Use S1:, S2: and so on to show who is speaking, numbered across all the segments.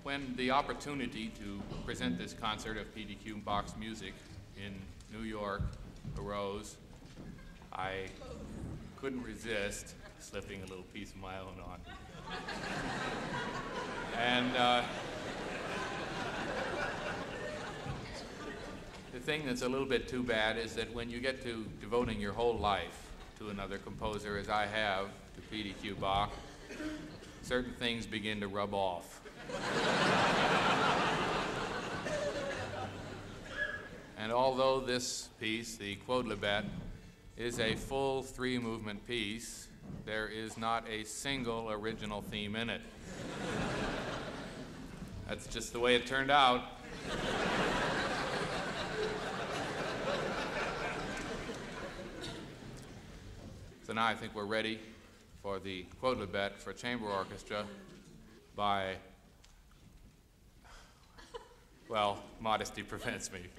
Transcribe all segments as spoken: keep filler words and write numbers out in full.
S1: when the opportunity to present this concert of P D Q Bach's music in New York arose, I couldn't resist slipping a little piece of my own on. And uh, the thing that's a little bit too bad is that when you get to devoting your whole life to another composer, as I have to P D Q Bach, certain things begin to rub off. And although this piece, the Quodlibet, is a full three-movement piece, there is not a single original theme in it. That's just the way it turned out. So now I think we're ready for the Quodlibet for chamber orchestra by, well, modesty prevents me.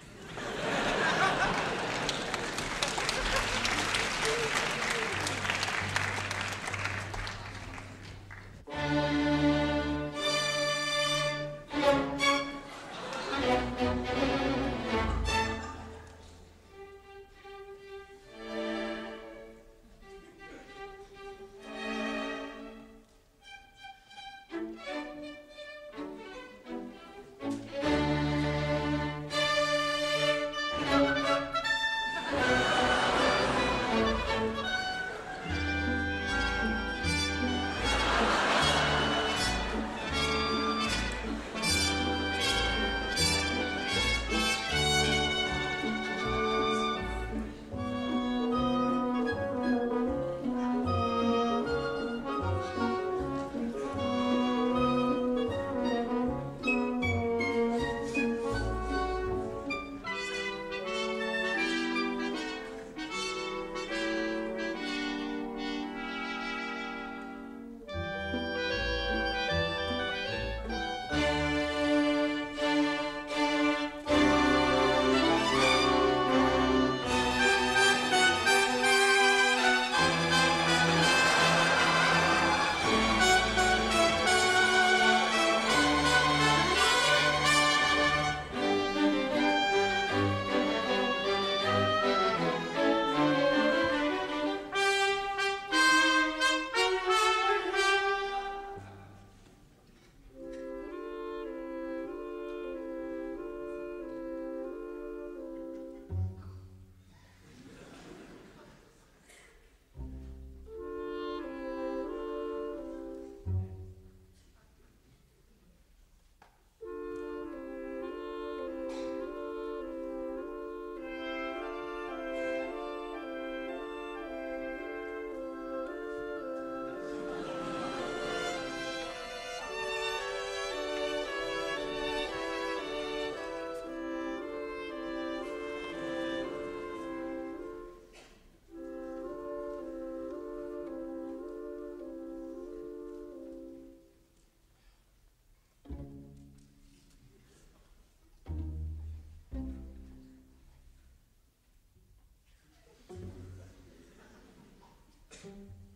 S2: Thank you.